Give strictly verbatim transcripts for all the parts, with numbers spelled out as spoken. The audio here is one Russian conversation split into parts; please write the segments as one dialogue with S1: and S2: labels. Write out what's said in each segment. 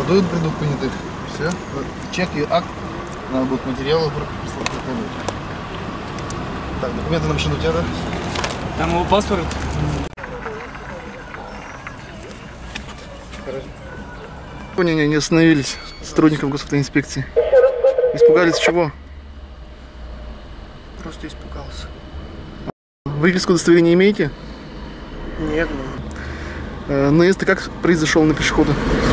S1: До приду понятых. Все. Чек и акт. Надо будет материалы прислать. Так, документы на машину у тебя, да?
S2: Там его паспорт.
S3: Не, не остановились сотрудников госавтоинспекции. Испугались чего?
S2: Просто испугался.
S3: Выписку удостоверения имеете?
S2: Нет.
S3: Э, наезд как произошел на пешехода?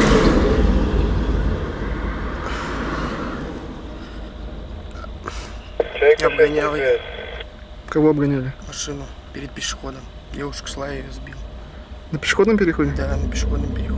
S2: Обгонял я
S3: Кого обгоняли?
S2: машину перед пешеходом. Девушка шла, я ее сбил.
S3: На пешеходном переходе?
S2: Да, на пешеходном переходе.